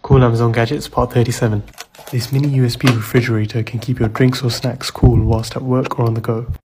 Cool Amazon Gadgets Part 37. This mini USB refrigerator can keep your drinks or snacks cool whilst at work or on the go.